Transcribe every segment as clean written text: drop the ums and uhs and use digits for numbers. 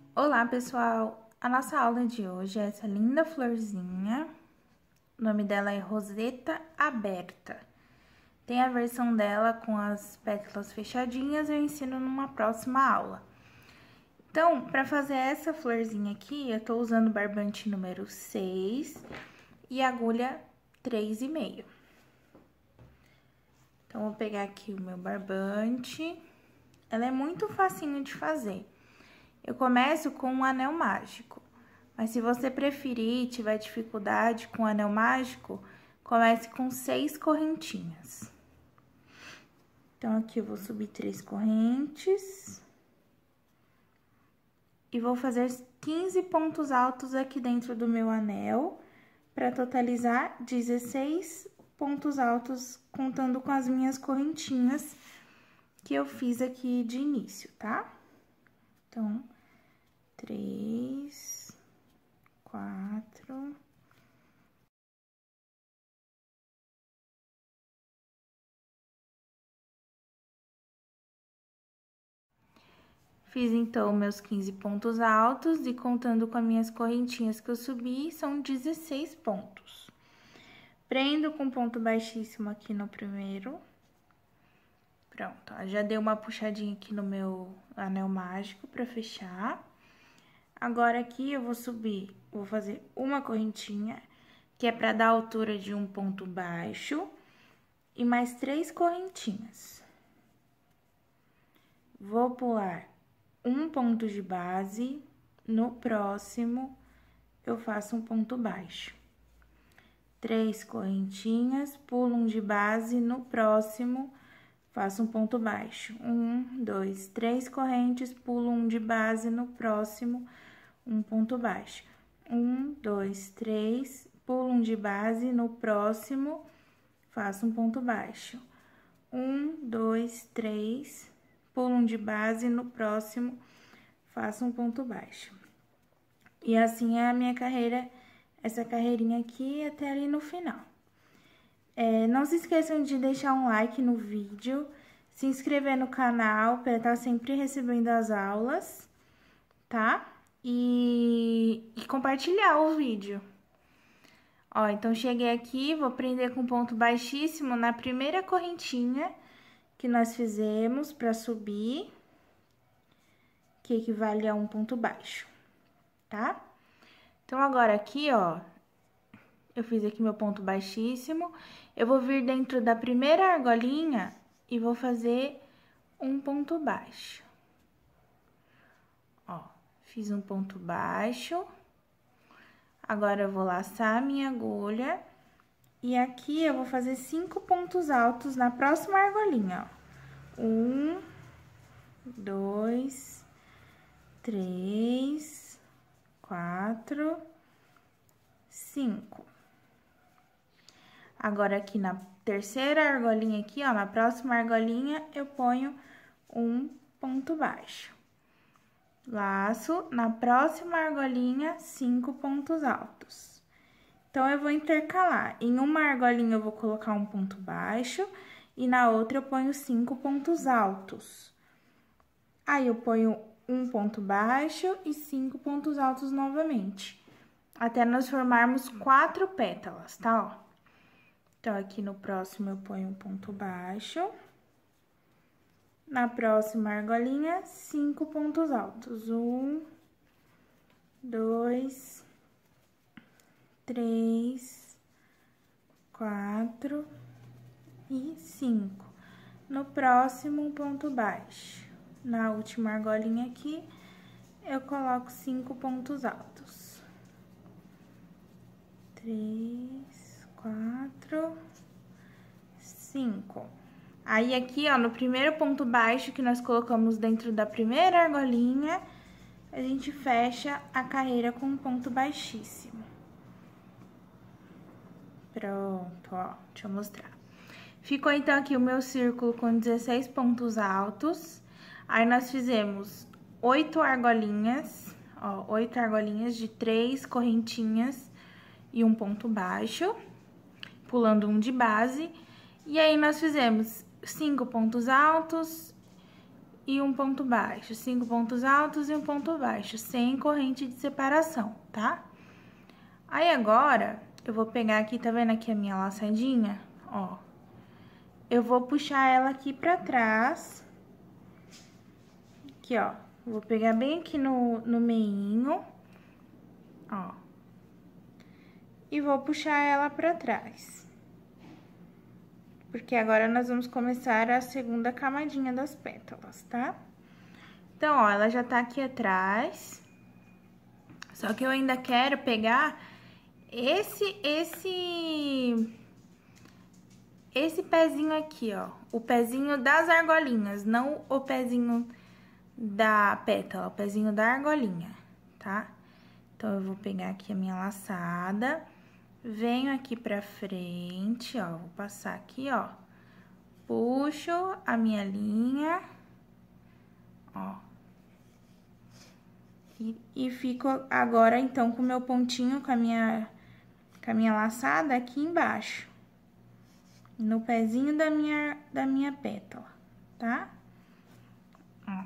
Olá, pessoal! A nossa aula de hoje é essa linda florzinha. O nome dela é Roseta Aberta. Tem a versão dela com as pétalas fechadinhas, eu ensino numa próxima aula. Então, para fazer essa florzinha aqui, eu tô usando barbante número 6 e agulha 3,5. Então, vou pegar aqui o meu barbante. Ela é muito facinho de fazer. Eu começo com um anel mágico, mas se você preferir e tiver dificuldade com o anel mágico, comece com 6 correntinhas. Então, aqui eu vou subir 3 correntes e vou fazer 15 pontos altos aqui dentro do meu anel, para totalizar 16 pontos altos, contando com as minhas correntinhas que eu fiz aqui de início, tá? Então, 3, 4... Fiz, então, meus 15 pontos altos e contando com as minhas correntinhas que eu subi, são 16 pontos. Prendo com ponto baixíssimo aqui no primeiro. Pronto, ó, já dei uma puxadinha aqui no meu anel mágico pra fechar. Agora, aqui eu vou subir, vou fazer uma correntinha, que é pra dar a altura de um ponto baixo, e mais 3 correntinhas. Vou pular um ponto de base, no próximo eu faço um ponto baixo. 3 correntinhas, pulo um de base, no próximo faço um ponto baixo. 1, 2, 3 correntes, pulo um de base, no próximo um ponto baixo. 1, 2, 3, pulo um de base, no próximo faço um ponto baixo. 1, 2, 3, pulo um de base, no próximo faço um ponto baixo. E assim é a minha carreira, essa carreirinha aqui até ali no final. Não se esqueçam de deixar um like no vídeo, se inscrever no canal para estar sempre recebendo as aulas, tá? E compartilhar o vídeo. Ó, então, cheguei aqui, vou prender com ponto baixíssimo na primeira correntinha que nós fizemos para subir, que equivale a um ponto baixo, tá? Então, agora aqui, ó, eu fiz aqui meu ponto baixíssimo, eu vou vir dentro da primeira argolinha e vou fazer um ponto baixo. Ó, fiz um ponto baixo. Agora, eu vou laçar a minha agulha e aqui eu vou fazer 5 pontos altos na próxima argolinha, ó. 1, 2, 3, 4, 5. Agora, aqui na terceira argolinha aqui, ó, na próxima argolinha, eu ponho um ponto baixo. Laço, na próxima argolinha, 5 pontos altos. Então, eu vou intercalar. Em uma argolinha, eu vou colocar um ponto baixo e na outra, eu ponho 5 pontos altos. Aí, eu ponho um ponto baixo e 5 pontos altos novamente, até nós formarmos 4 pétalas, tá? Ó. Então, aqui no próximo, eu ponho um ponto baixo. Na próxima argolinha, 5 pontos altos. 1, 2, 3, 4 e 5. No próximo, um ponto baixo. Na última argolinha aqui, eu coloco 5 pontos altos. 3, 4, 5. Aí, aqui, ó, no primeiro ponto baixo que nós colocamos dentro da primeira argolinha, a gente fecha a carreira com um ponto baixíssimo. Pronto, ó, deixa eu mostrar. Ficou, então, aqui o meu círculo com 16 pontos altos. Aí, nós fizemos 8 argolinhas, ó, 8 argolinhas de 3 correntinhas e um ponto baixo, pulando um de base. E aí, nós fizemos 5 pontos altos e um ponto baixo, 5 pontos altos e um ponto baixo, sem corrente de separação, tá? Aí, agora, eu vou pegar aqui, tá vendo aqui a minha laçadinha? Ó, eu vou puxar ela aqui pra trás. Aqui, ó, vou pegar bem aqui no meinho, ó. E vou puxar ela pra trás. Porque agora nós vamos começar a segunda camadinha das pétalas, tá? Então, ó, ela já tá aqui atrás. Só que eu ainda quero pegar esse pezinho aqui, ó. O pezinho das argolinhas, não o pezinho da pétala, o pezinho da argolinha, tá? Então, eu vou pegar aqui a minha laçada, venho aqui pra frente, ó, vou passar aqui, ó. Puxo a minha linha, ó. E fico agora, então, com o meu pontinho, com a minha laçada aqui embaixo. No pezinho da minha pétala, tá? Ó.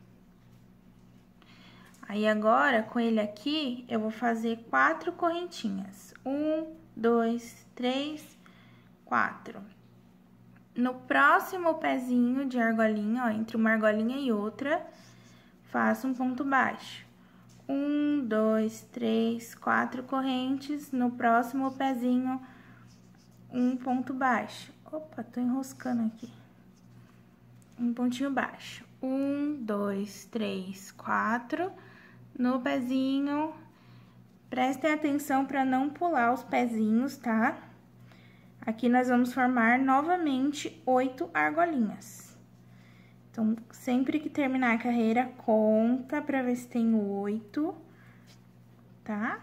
Aí, agora, com ele aqui, eu vou fazer 4 correntinhas. 1, 2, 3, 4. No próximo pezinho de argolinha, ó, entre uma argolinha e outra, faço um ponto baixo. 1, 2, 3, 4 correntes. No próximo pezinho, um ponto baixo. Opa, tô enroscando aqui. Um pontinho baixo. 1, 2, 3, 4. No pezinho, prestem atenção para não pular os pezinhos, tá? Aqui nós vamos formar novamente 8 argolinhas. Então, sempre que terminar a carreira, conta pra ver se tem 8, tá?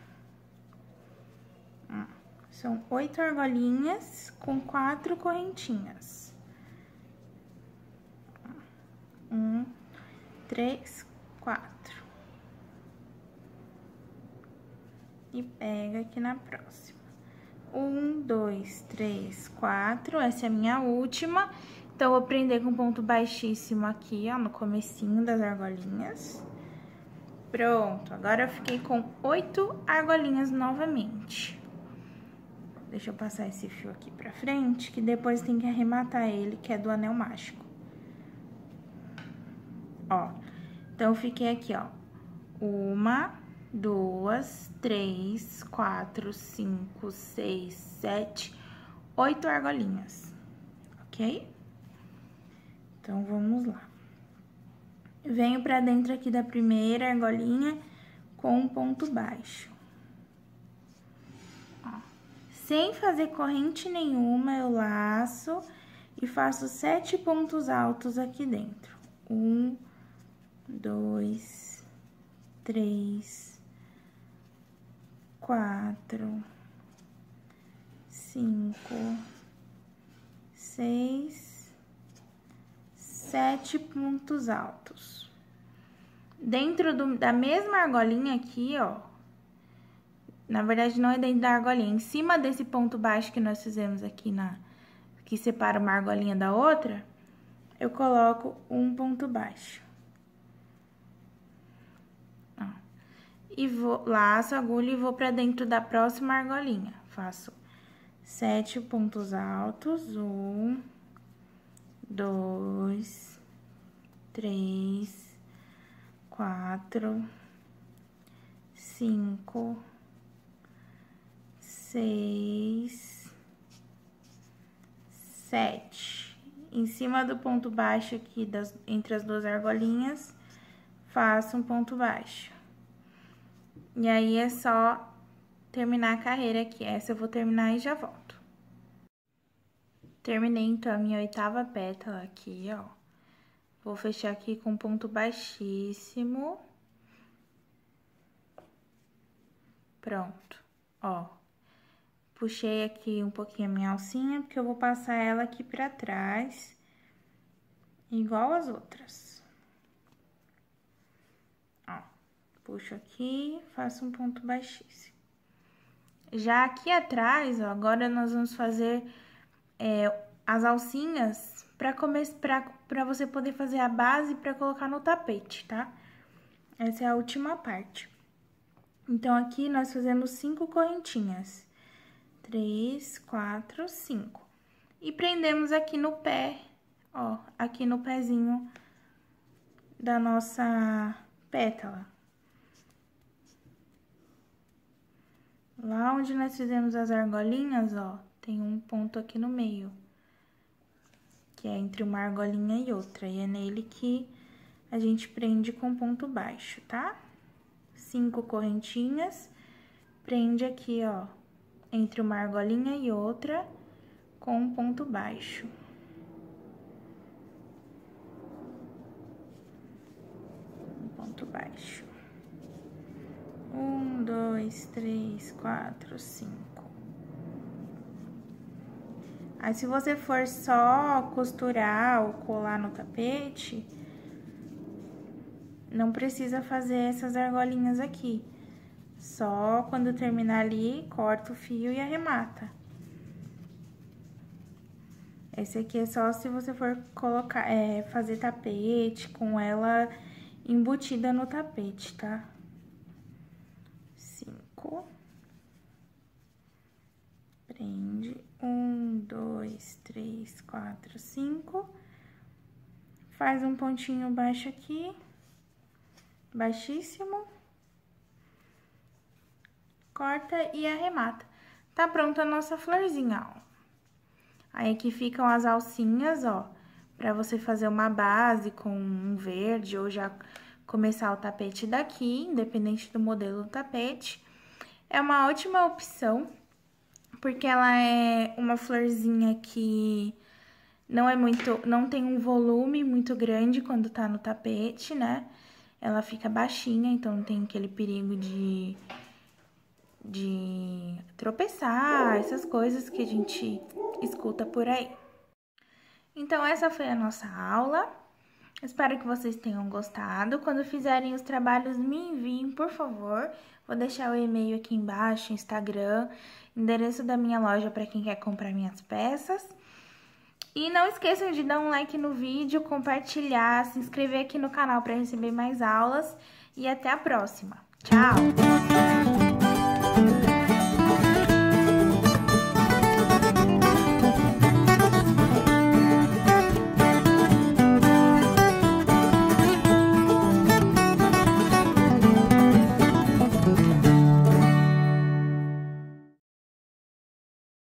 São 8 argolinhas com 4 correntinhas. 1, 3, 4. E pega aqui na próxima. 1, 2, 3, 4. Essa é a minha última. Então, eu vou prender com ponto baixíssimo aqui, ó, no comecinho das argolinhas. Pronto, agora eu fiquei com 8 argolinhas novamente. Deixa eu passar esse fio aqui pra frente, que depois tem que arrematar ele, que é do anel mágico. Ó, então, eu fiquei aqui, ó, 1, 2, 3, 4, 5, 6, 7, 8 argolinhas, ok? Então, vamos lá. Venho pra dentro aqui da primeira argolinha com um ponto baixo. Ó. Sem fazer corrente nenhuma, eu laço e faço 7 pontos altos aqui dentro. 1, 2, 3, 4, 5, 6, 7 pontos altos. Dentro da mesma argolinha aqui, ó, na verdade não é dentro da argolinha, em cima desse ponto baixo que nós fizemos aqui que separa uma argolinha da outra, eu coloco um ponto baixo. Ó. E laço a agulha e vou pra dentro da próxima argolinha. Faço 7 pontos altos, 1, 2, 3, 4, 5, 6, 7. Em cima do ponto baixo aqui, entre as duas argolinhas, faço um ponto baixo. E aí, é só terminar a carreira aqui. Essa eu vou terminar e já volto. Terminei, então, a minha 8ª pétala aqui, ó. Vou fechar aqui com ponto baixíssimo. Pronto, ó. Puxei aqui um pouquinho a minha alcinha, porque eu vou passar ela aqui pra trás, igual as outras. Ó, puxo aqui, faço um ponto baixíssimo. Já aqui atrás, ó, agora nós vamos fazer as alcinhas pra você poder fazer a base pra colocar no tapete, tá? Essa é a última parte. Então, aqui nós fazemos 5 correntinhas. 3, 4, 5. E prendemos aqui no pé, ó, aqui no pezinho da nossa pétala. Lá onde nós fizemos as argolinhas, ó, tem um ponto aqui no meio, que é entre uma argolinha e outra, e é nele que a gente prende com ponto baixo, tá? 5 correntinhas, prende aqui, ó, entre uma argolinha e outra, com um ponto baixo. Um ponto baixo. 1, 2, 3, 4, 5. Aí, se você for só costurar ou colar no tapete, não precisa fazer essas argolinhas aqui. Só quando terminar ali, corta o fio e arremata. Esse aqui é só se você for colocar, fazer tapete com ela embutida no tapete, tá? 5. Prende. 1, 2, 3, 4, 5. Faz um pontinho baixo aqui. Baixíssimo. Corta e arremata. Tá pronta a nossa florzinha, ó. Aí, aqui ficam as alcinhas, ó, pra você fazer uma base com um verde ou já começar o tapete daqui, independente do modelo do tapete. É uma ótima opção, porque ela é uma florzinha que não tem um volume muito grande quando tá no tapete, né? Ela fica baixinha, então não tem aquele perigo de tropeçar, essas coisas que a gente escuta por aí. Então, essa foi a nossa aula. Espero que vocês tenham gostado. Quando fizerem os trabalhos, me enviem, por favor. Vou deixar o e-mail aqui embaixo, Instagram, endereço da minha loja para quem quer comprar minhas peças. E não esqueçam de dar um like no vídeo, compartilhar, se inscrever aqui no canal para receber mais aulas. E até a próxima. Tchau!